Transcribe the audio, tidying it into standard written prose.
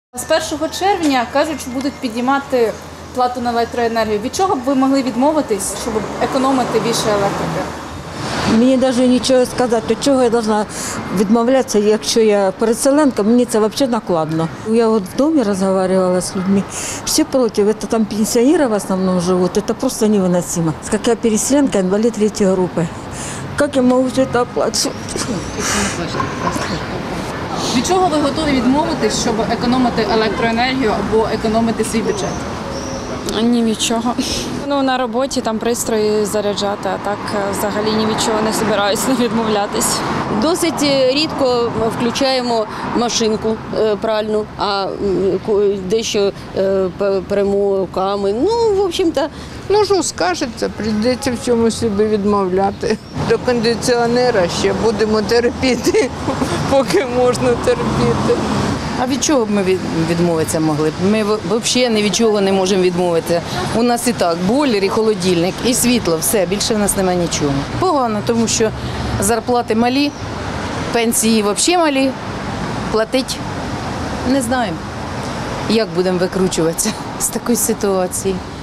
З 1 червня, кажуть, що будуть піднімати плату на електроенергію. Від чого б ви могли відмовитись, щоб економити більше електрики? Мені навіть нічого сказати, від чого я повинна відмовлятися, якщо я переселенка, мені це взагалі накладно. Я от в домі розмовляла з людьми, всі проти, це там пенсіонери в основному живуть, це просто невыносимо. Як я переселенка, інвалід 3 групи. Як я можу це оплачувати? Від чого ви готові відмовитись, щоб економити електроенергію або економити свій бюджет? Ні від чого. На роботі там пристрої заряджати, а так взагалі ні від чого не збираюся відмовлятись. Досить рідко включаємо машинку пральну, а дещо перемо руками. В общем-то, Що скажеться, прийдеться в чомусь собі відмовляти. До кондиціонера ще будемо терпіти, поки можна терпіти. А від чого б ми відмовитися могли? Ми взагалі ні від чого не можемо відмовитися. У нас і так бойлер, і холодильник, і світло, все, більше в нас немає нічого. Погано, тому що зарплати малі, пенсії взагалі малі, платить не знаємо, як будемо викручуватися з такої ситуації.